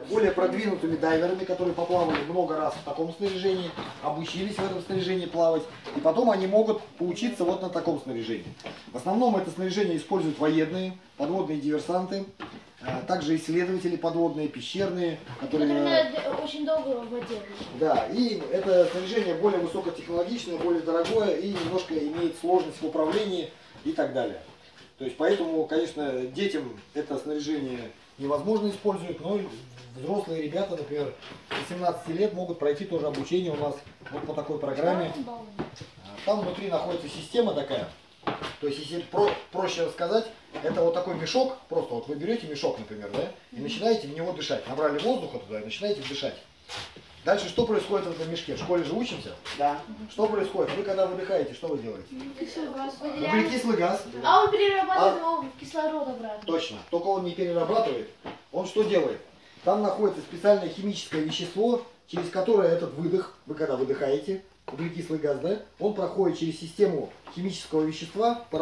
более продвинутыми дайверами, которые поплавали много раз в таком снаряжении, обучились в этом снаряжении плавать, и потом они могут поучиться вот на таком снаряжении. В основном это снаряжение используют военные, подводные диверсанты, также исследователи подводные, пещерные, которые очень долго в воде. Да, и это снаряжение более высокотехнологичное, более дорогое и немножко имеет сложность в управлении и так далее. То есть поэтому, конечно, детям это снаряжение невозможно использовать, но взрослые ребята, например, до 17 лет могут пройти тоже обучение у нас вот по такой программе. Там внутри находится система такая. То есть, если проще рассказать, это вот такой мешок, просто вот вы берете мешок, например, да, и начинаете в него дышать. Набрали воздуха туда и начинаете дышать. Дальше что происходит в этом мешке? В школе же учимся? Да. Что происходит? Вы когда выдыхаете, что вы делаете? Углекислый газ. А он перерабатывает его в кислород обратно. Точно. Только он не перерабатывает. Он что делает? Там находится специальное химическое вещество, через которое этот выдох, вы когда выдыхаете, углекислый газ, да, он проходит через систему химического вещества,